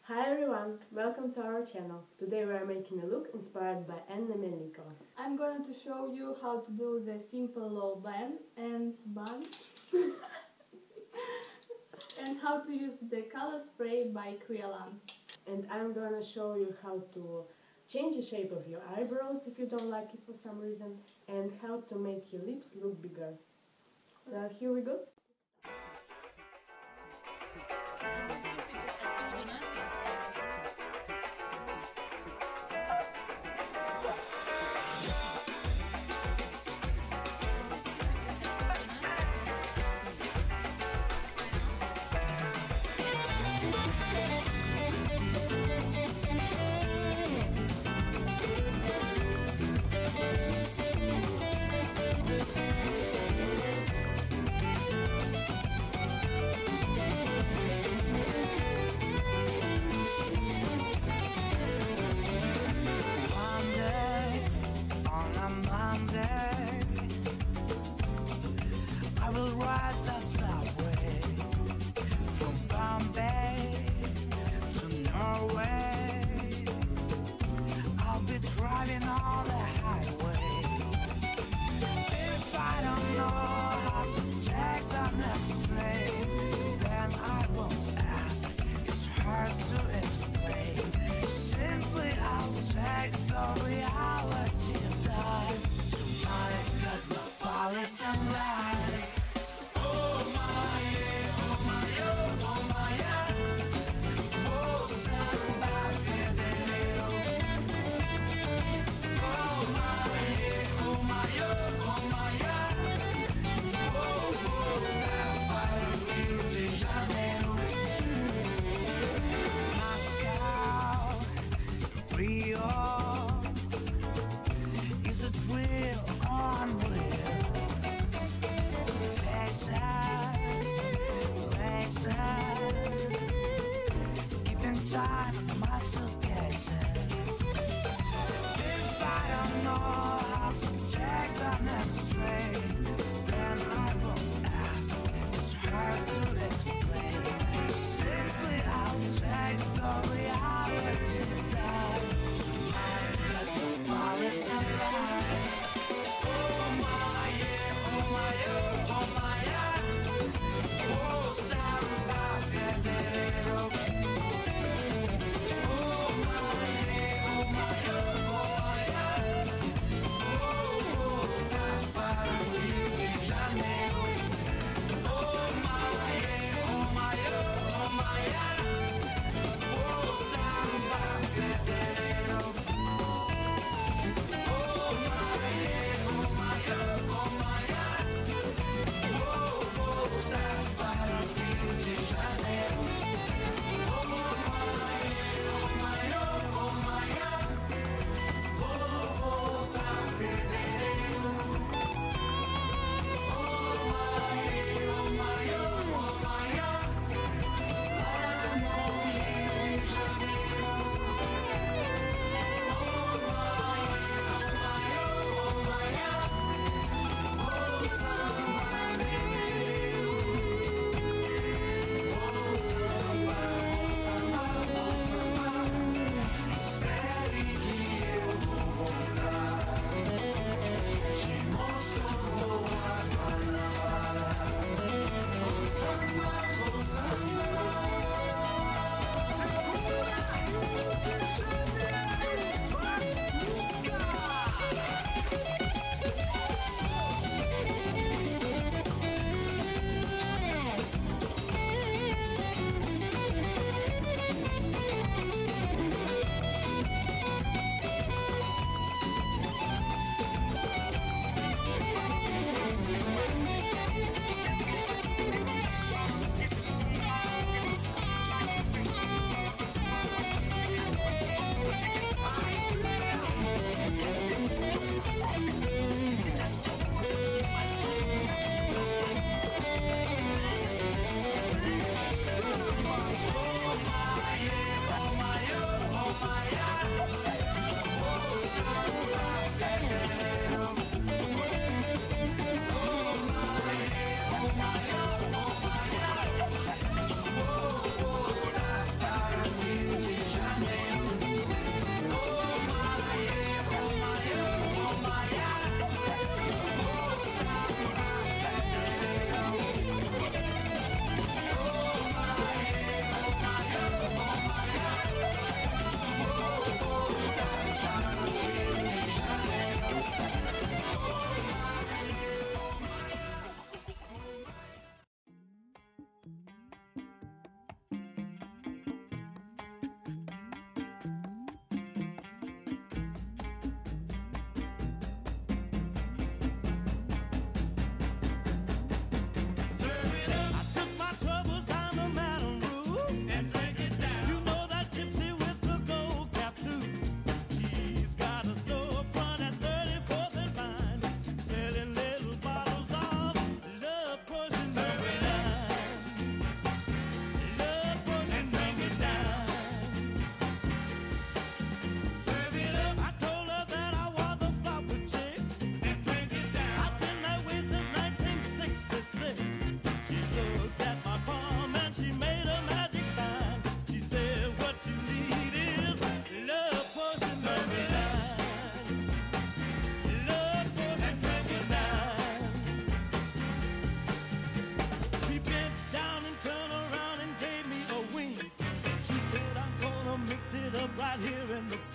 Hi everyone, welcome to our channel. Today we are making a look inspired by Anna Melnikova. I'm going to show you how to do the simple low band and and how to use the color spray by Kryolan. And I'm gonna show you how to change the shape of your eyebrows if you don't like it for some reason, and how to make your lips look bigger. So here we go. I will ride the subway from Bombay to Norway. I'll be driving on the highway. If I don't know how to take the next train, then I won't ask, it's hard to explain. Simply I'll take the reality dive to my cosmopolitan life. Rio, is it real or unreal?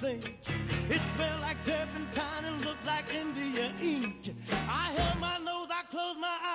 sage. It smelled like turpentine and looked like India ink. I held my nose, I closed my eyes.